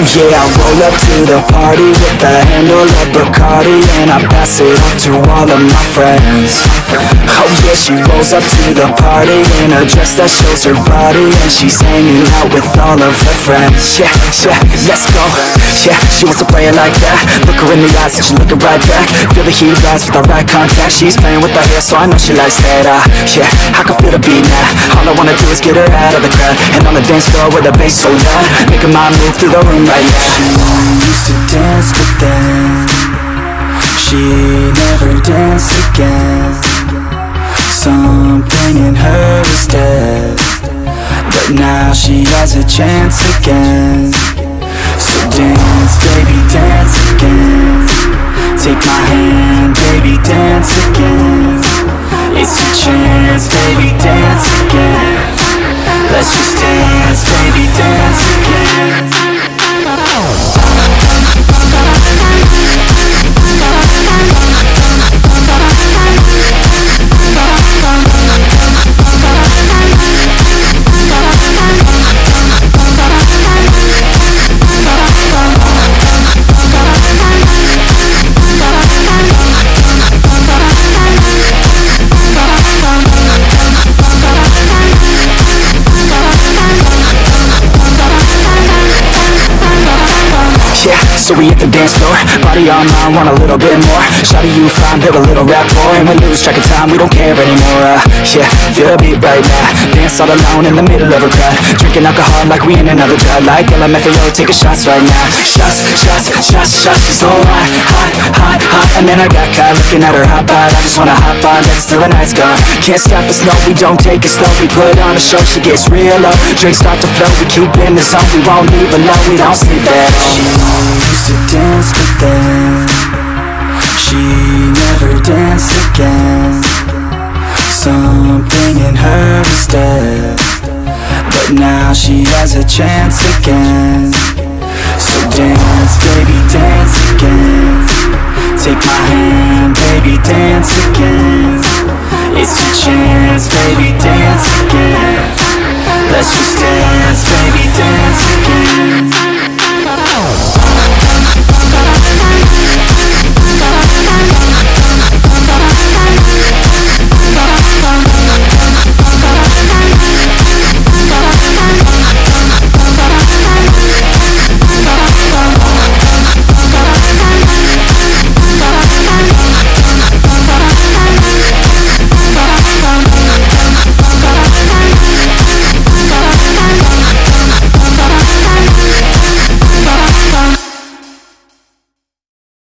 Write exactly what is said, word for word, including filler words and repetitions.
yeah, I roll up to the party with the handle of Bacardi, and I pass it off to all of my friends. Oh yeah, she rolls up to the party in a dress that shows her body, and she's hanging out with all of her friends. Yeah, yeah, let's go. Yeah, she wants to play it like that. Look her in the eyes and she's looking right back. Feel the heat rise with our right contact. She's playing with her hair, so I know she likes that. uh, Yeah, I can feel the beat now. All I wanna do is get her out of the crowd, and on the dance floor with the bass so loud, making my move through the room right now. She used to dance, but then she never danced again. Something in her was dead, but now she has a chance again. So dance, baby, dance again. Take my hand, baby, dance again. It's your chance, baby, dance again. Let's just dance, baby, dance again. So we hit the dance floor, body on mine, want a little bit more. Shawty, you fine, build a little rapport, and we lose track of time, we don't care anymore. uh, Yeah, feel the beat right now. Dance all alone in the middle of a crowd, drinking alcohol like we in another crowd. Like L M F A O, taking shots right now. Shots, shots, shots, shots, so hot, hot, hot, hot. And then I got caught looking at her hot bod. I just wanna hop on, that's till the night's gone. Can't stop us, no, we don't take it slow. We put on a show, she gets real low. Drinks start to flow, we keep in the zone. We won't leave alone, we don't sleep at all. She used to dance, but then she never danced again. Something in her was dead, but now she has a chance again. So dance, baby, dance again. Take my hand, baby, dance again. It's your chance, baby, dance again. Let's just dance.